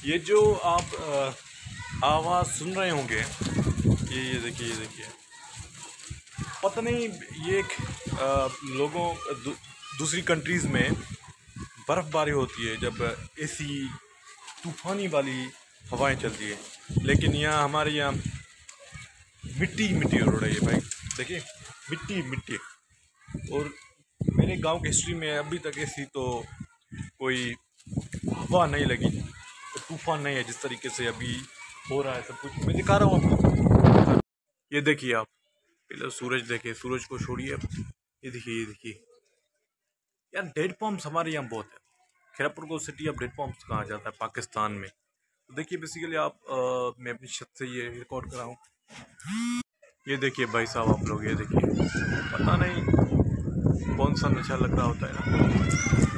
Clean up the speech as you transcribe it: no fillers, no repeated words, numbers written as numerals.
ये जो आप आवाज़ सुन रहे होंगे, ये देखिए, ये देखिए। पता नहीं ये एक दूसरी कंट्रीज़ में बर्फ़बारी होती है जब ऐसी तूफ़ानी वाली हवाएं चलती है, लेकिन यहाँ हमारे यहाँ मिट्टी मिट्टी उड़ रही है भाई। देखिए, मिट्टी मिट्टी। और मेरे गांव की हिस्ट्री में अभी तक ऐसी तो कोई हवा नहीं लगी, तो तूफान नहीं है जिस तरीके से अभी हो रहा है सब कुछ। मैं दिखा रहा हूँ आपको। ये देखिए आप, पहले सूरज देखिए, सूरज को छोड़िए अब। ये देखिए, ये देखिए यार, डेड पॉम्स हमारे यहाँ बहुत है। खैरपुर को सिटी ऑफ डेड पॉम्स कहा जाता है पाकिस्तान में। तो देखिए बेसिकली आप मैं अपनी छत से ये रिकॉर्ड कर रहा हूँ। ये देखिए भाई साहब, आप लोग ये देखिए, पता नहीं कौन सा नशा लग रहा होता है ना।